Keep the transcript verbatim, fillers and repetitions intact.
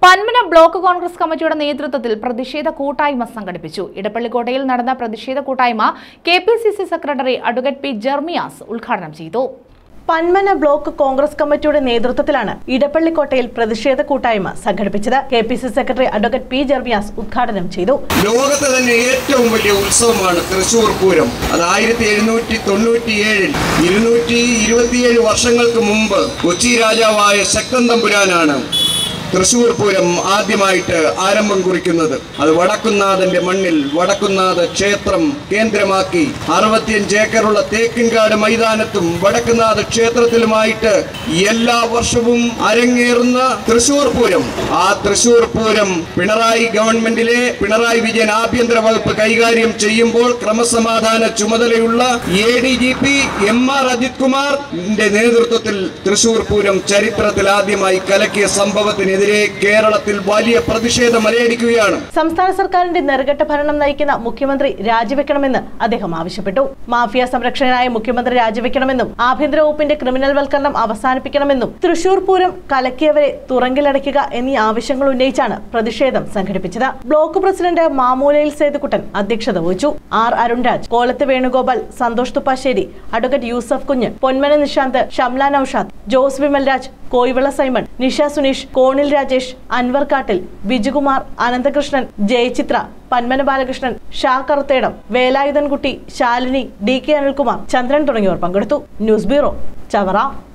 Panmana block Congress കമ്മിറ്റിയുടെ നേതൃത്വത്തിൽ പ്രതിഷേധ കൂട്ടായ്മ സംഘടിപ്പിച്ചു. ഇടപ്പള്ളിക്കോട്ടയിൽ നടന്ന പ്രതിഷേധ കൂട്ടായ്മ K P C C secretary advocate P Jermias ഉദ്ഘാടനം ചെയ്തു. പന്മന ബ്ലോക്ക് കോൺഗ്രസ് കമ്മിറ്റിയുടെ നേതൃത്വത്തിലാണ് ഇടപ്പള്ളിക്കോട്ടയിൽ പ്രതിഷേധ കൂട്ടായ്മ സംഘടിപ്പിച്ചത്. K P C secretary advocate P Jermias ഉദ്ഘാടനം ചെയ്തു. ലോകത്തെ തന്നെ ഏറ്റവും വലിയ ഉത്സവമാണ് തൃശൂർ പൂരം. അത് ആയിരത്തി എഴുന്നൂറ്റി തൊണ്ണൂറ്റിയേഴിൽ ഇരുന്നൂറ്റി ഇരുപത്തിയേഴ് വർഷങ്ങൾക്ക് മുമ്പ് കൊച്ചി രാജാവായ ശക്തൻ തമ്പുരാനാണ് തൃശൂർ പൂരം ആദ്യമായിട്ട് ആരംഭം കുറിക്കുന്നത്. അത് വടക്കുന്നാഥന്റെ മണ്ണിൽ വടക്കുന്നാഥ ക്ഷേത്രം കേന്ദ്രമാക്കി അറുപത്തിയഞ്ച് ഏക്കറുള്ള തേക്കിൻകാട് മൈതാനത്തും വടക്കുന്നാഥ ക്ഷേത്രത്തിലുമായിട്ട് എല്ലാ വർഷവും അരങ്ങേറുന്ന തൃശൂർ പൂരം. ആ തൃശൂർ പൂരം പിണറായി ഗവൺമെന്റിലെ പിണറായി വിജയൻ ആഭ്യന്തര വകുപ്പ് കൈകാര്യം ചെയ്യുമ്പോൾ ക്രമസമാധാന ചുമതലയുള്ള A D G P M R Ajith കുമാറിന്റെ നേതൃത്വത്തിൽ തൃശൂർ പൂരം ചരിത്രത്തിൽ ആദ്യമായി കലക്കിയ സംഭവത്തിനെതിരെ കേരളത്തിൽ വലിയ പ്രതിഷേധം അലയടിക്കുകയാണ്. സംസ്ഥാന സർക്കാരിന്റെ നെറുകെട്ട ഭരണം നയിക്കുന്ന മുഖ്യമന്ത്രി രാജിവെക്കണമെന്ന് അദ്ദേഹം ആവശ്യപ്പെട്ടു. മാഫിയ സംരക്ഷകനായ മുഖ്യമന്ത്രി രാജിവെക്കണമെന്നും ആഭ്യന്തര വകുപ്പിന്റെ ക്രിമിനൽ വൽക്കരണം അവസാനിപ്പിക്കണമെന്നും തൃശൂർ പൂരം കലക്കിയവരെ തുറങ്കിലടയ്ക്കുക എന്നീ ആവശ്യങ്ങൾ ഉന്നയിച്ചാണ് പ്രതിഷേധം സംഘടിപ്പിച്ചത്. ബ്ലോക്ക് പ്രസിഡന്റ് മാമൂലയിൽ സേതുക്കുട്ടൻ അധ്യക്ഷത വഹിച്ചു. R Arunraj, Kolath Venugopal, Santhosh Thuppassery, advocate Yusuf Kunju, Ponmana Nishanth, Shamla Noushad, Jose Vimalraj, Koyivila Simon, Nisha Suneesh, Konil Rajesh, Anwar Kattil, Vijukumar, Ananthakrishnan, Jayachithra, Panmana Balakrishnan, Sha Karuthedam, Velayudhankutty, Shalini, D K Anilkumar, Chandran തുടങ്ങിയവർ പങ്കെടുത്തു. News bureau, Chavara.